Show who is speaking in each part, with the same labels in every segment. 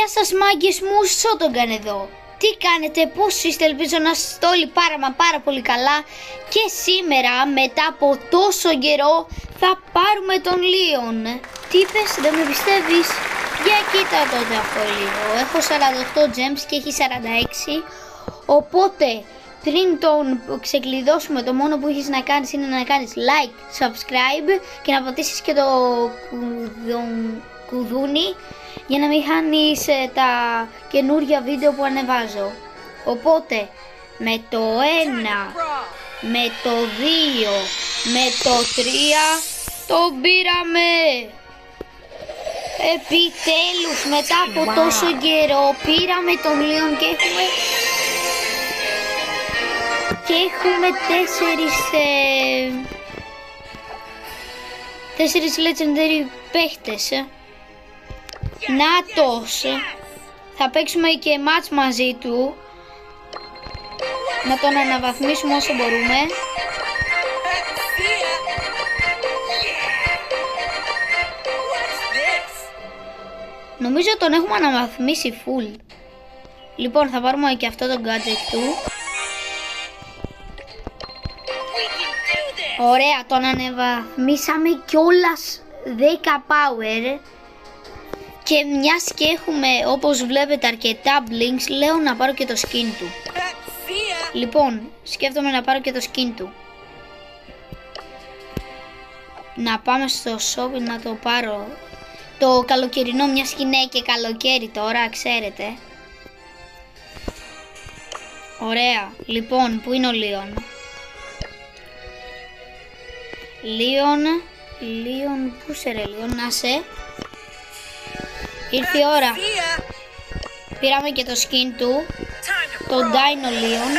Speaker 1: Γεια σας μάγκες μου, Σότογκαν εδώ. Τι κάνετε, πώς είστε, ελπίζω να είστε όλοι πάρα πολύ καλά. Και σήμερα, μετά από τόσο καιρό, θα πάρουμε τον Λίον. Τι είπες, δεν με πιστεύεις? Για κοίτα τότε αυτό λίγο. Έχω 48 gems και έχει 46. Οπότε, πριν τον ξεκλειδώσουμε, το μόνο που έχεις να κάνεις είναι να κάνεις like, subscribe και να πατήσεις και το κουδούνι για να μην χάνεις τα καινούργια βίντεο που ανεβάζω. Οπότε με το 1, με το 2, με το 3 τον πήραμε. Επιτέλους μετά από τόσο καιρό πήραμε τον Λίον και έχουμε 4 legendary παίχτες. Νάτος, θα παίξουμε και match μαζί του, να τον αναβαθμίσουμε όσο μπορούμε. Νομίζω τον έχουμε αναβαθμίσει full. Λοιπόν, θα πάρουμε και αυτό το gadget του. Ωραία, τον αναβαθμίσαμε κιόλας 10 power. Και μιας και έχουμε, όπως βλέπετε, αρκετά blinks, λέω να πάρω και το skin του. Λοιπόν, σκέφτομαι να πάρω και το skin του. Να πάμε στο shop να το πάρω. Το καλοκαιρινό, μιας και είναι και καλοκαίρι τώρα, ξέρετε. Ωραία, λοιπόν, πού είναι ο Λίον? Λίον, πού σε ρε Λίον, να σε... Ήρθε η ώρα. Πήραμε και το skin του, το Dino Leon.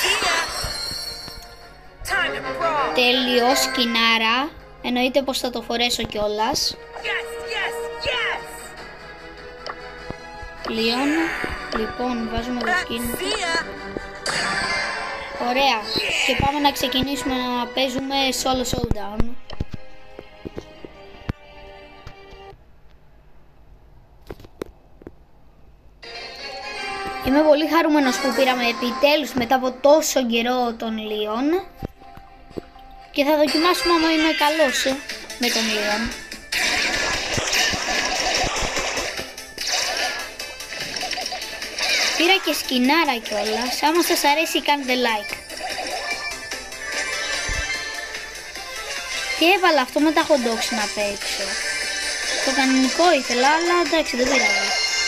Speaker 1: Τέλειο σκινάρα. Εννοείται πως θα το φορέσω κιόλας. Leon. Λοιπόν, βάζουμε το skin του. Ωραία. Και πάμε να ξεκινήσουμε να παίζουμε solo showdown. Είμαι πολύ χαρούμενος που πήραμε επιτέλους μετά από τόσο καιρό τον Λίον. Και θα δοκιμάσουμε άμα είμαι καλός με τον Λίον. Πήρα και σκινάρα κιόλας. Άμα σας αρέσει κάντε like. Και έβαλα αυτό με τα hot dogs να παίξω. Το κανονικό ήθελα, αλλά εντάξει, δεν πειράζει.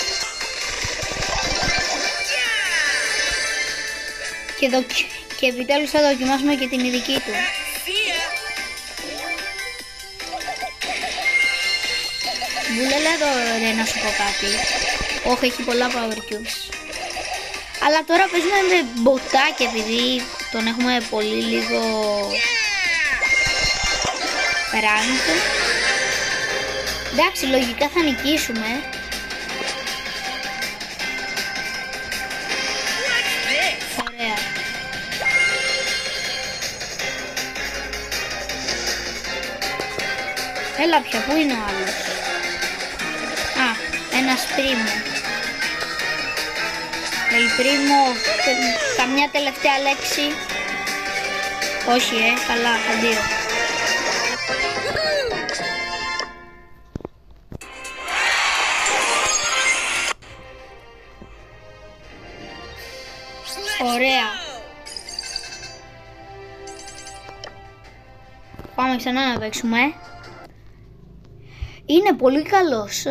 Speaker 1: Και επιτέλους θα δοκιμάσουμε και την ειδική του. Μπουλέλα εδώ ρε να σου πω κάτι. Όχι, έχει πολλά power cubes. Αλλά τώρα παίζουμε με μποτάκι επειδή τον έχουμε πολύ λίγο rank. Εντάξει, λογικά θα νικήσουμε. Ωραία. Έλα πια, πού είναι ο άλλος? Α, ένας πρίμο. Πρίμο, καμιά τελευταία λέξη? Όχι καλά, αντίο. Ωραία. Πάμε ξανά να παίξουμε. Είναι πολύ καλός.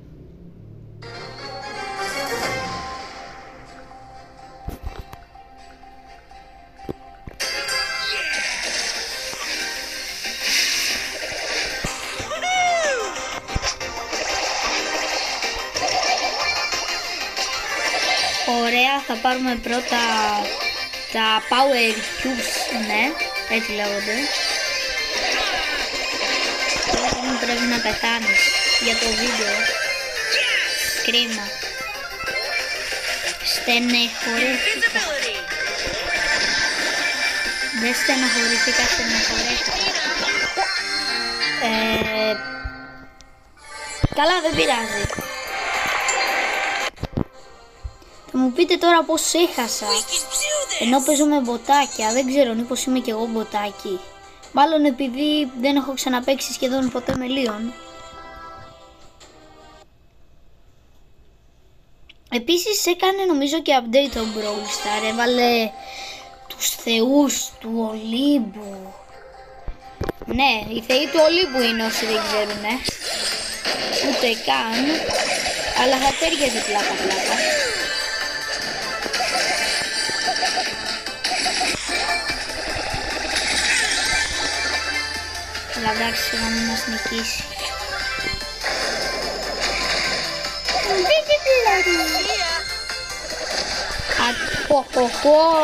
Speaker 1: Ωραία, θα πάρουμε πρώτα τα power cubes, ναι, έτσι λέγονται. Τώρα πρέπει να πεθάνεις για το βίντεο. Κρίμα. Στενεχωρέθηκα. Δεν στενοχωρήθηκα, στενοχωρέθηκα. Καλά, δεν πειράζει. μου πείτε τώρα πώς έχασα. Ενώ παίζω με μποτάκια, δεν ξέρω μήπως είμαι κι εγώ μποτάκι. Μάλλον επειδή δεν έχω ξαναπαίξει σχεδόν ποτέ με Λίον. Επίσης έκανε νομίζω και update το Brawl Star, έβαλε τους θεούς του Ολύμπου. Ναι, οι θεοί του Ολύμπου είναι όσοι δεν ξέρουνε. Ούτε καν, αλλά θα τέριαζε πλάκα. Αλλά εντάξει, να μην μας νικήσει. Αποχοχώ.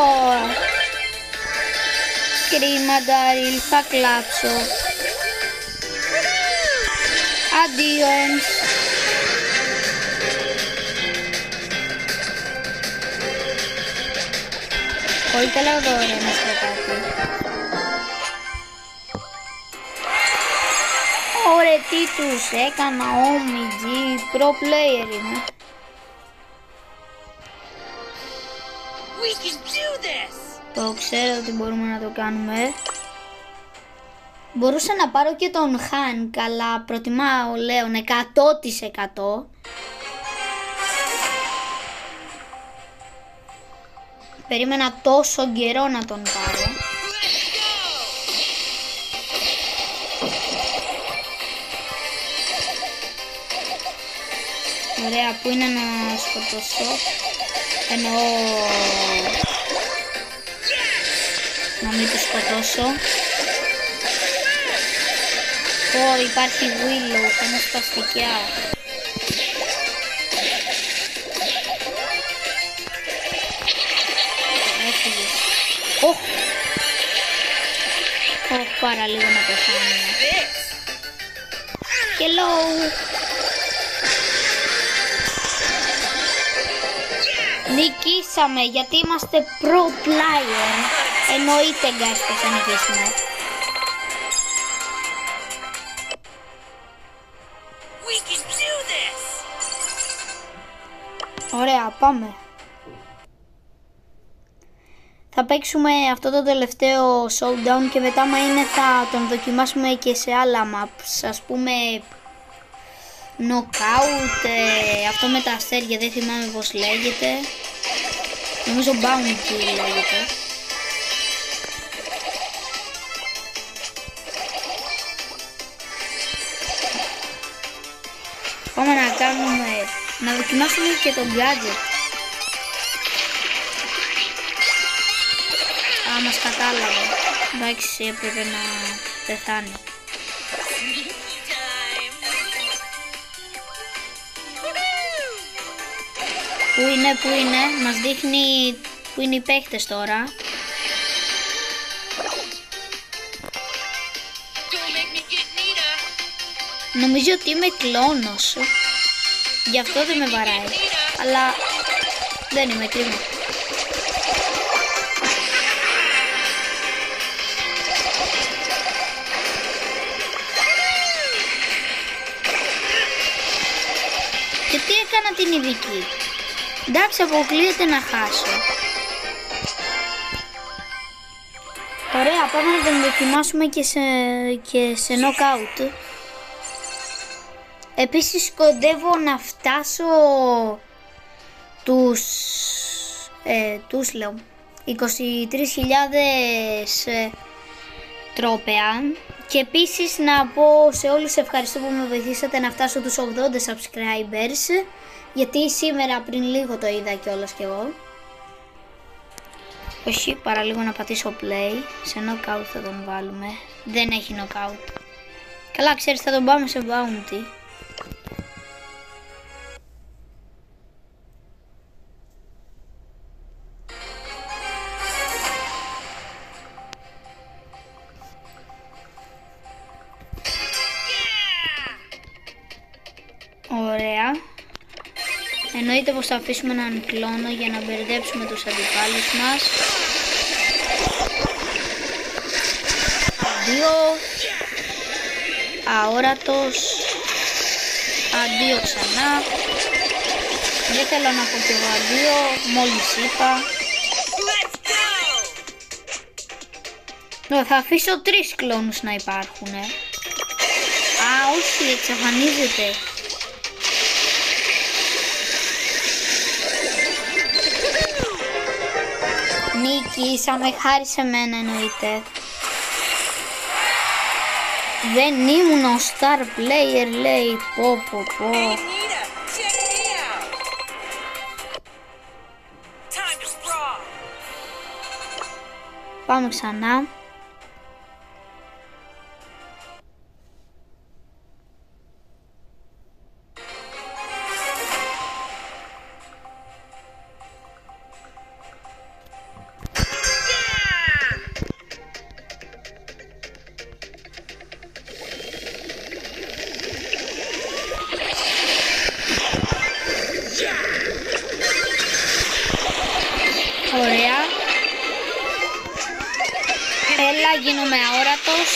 Speaker 1: Κρίμα Ντάριλ, θα κλάψω. Αντίον. Πολύ καλά δώρα να στρατάτη. Ωραία, τι τους έκανα, OMG, pro player είμαι. Το ξέρω ότι μπορούμε να το κάνουμε. Μπορούσα να πάρω και τον Hank, αλλά προτιμάω Λέον 100%. Περίμενα τόσο καιρό να τον πάρω. Ωραία, που είναι να σκοτώσω. Εννοώ να μην το σκοτώσω. Υπάρχει Willow, θα είναι σπαστικιά. Έφυγες. Πάρα λίγο να πεθάνουμε. Hello. Νικήσαμε γιατί είμαστε pro player. Εννοείται guys πως θα νικήσουμε. Ωραία, πάμε. Θα παίξουμε αυτό το τελευταίο showdown και μετά μα είναι θα τον δοκιμάσουμε και σε άλλα maps. Ας πούμε knockout, αυτό με τα αστέρια δεν θυμάμαι πως λέγεται. Νομίζω bounty λέγεται. Πάμε να δοκιμάσουμε και τον gadget. Μας κατάλαβε. Εντάξει, έπρεπε να πεθάνει. Πού είναι, μας δείχνει που είναι οι παίχτες τώρα. Νομίζω ότι είμαι κλόνος. Γι' αυτό δεν με βαράει. Αλλά δεν είμαι, κρίμα. Και τι έκανα την ειδική. Εντάξει, αποκλείεται να χάσω. Ωραία, πάμε να τον δοκιμάσουμε και σε knockout. Επίσης κοντεύω να φτάσω τους λέω 23.000 τρόπαια. Και επίσης να πω σε όλους ευχαριστώ που με βοηθήσατε να φτάσω τους 80 subscribers. Γιατί σήμερα πριν λίγο το είδα κιόλας κι εγώ. Όχι, παραλίγο να πατήσω play. Σε knockout θα τον βάλουμε. Δεν έχει knockout. Καλά, ξέρεις, θα τον πάμε σε bounty. Ωραία. Εννοείται πως θα αφήσουμε έναν κλόνο για να μπερδέψουμε τους αντιπάλους μας. Αντίο. Αόρατος. Αντίο ξανά. Δεν θέλω να πω και εγώ αντίο, μόλις είπα. Θα αφήσω 3 κλόνους να υπάρχουν. Α, όχι, εξαφανίζεται. Νίκησαμε, χάρη σε μένα εννοείται. Δεν ήμουν ο star player, λέει. Πω. Πάμε ξανά. Ωραία. Έλα, γίνομαι αόρατος.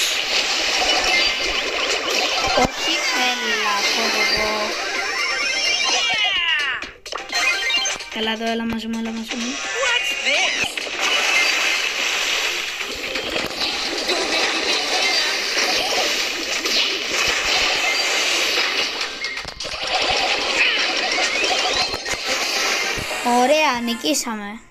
Speaker 1: Όχι, έλα, εγώ. Καλά εδώ, έλα μαζί μου. Ωραία, νικήσαμε.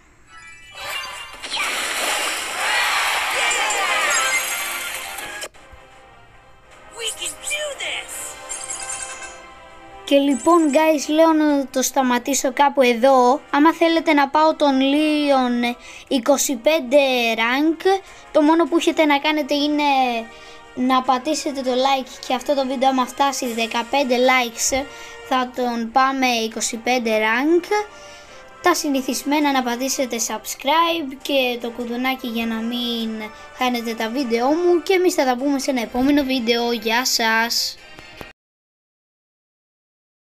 Speaker 1: Και λοιπόν guys, λέω να το σταματήσω κάπου εδώ. Άμα θέλετε να πάω τον Leon 25 rank, το μόνο που έχετε να κάνετε είναι να πατήσετε το like και αυτό το βίντεο άμα φτάσει 15 likes θα τον πάμε 25 rank. Τα συνηθισμένα να πατήσετε subscribe και το κουδουνάκι για να μην χάνετε τα βίντεο μου και εμείς θα τα πούμε σε ένα επόμενο βίντεο. Γεια σας!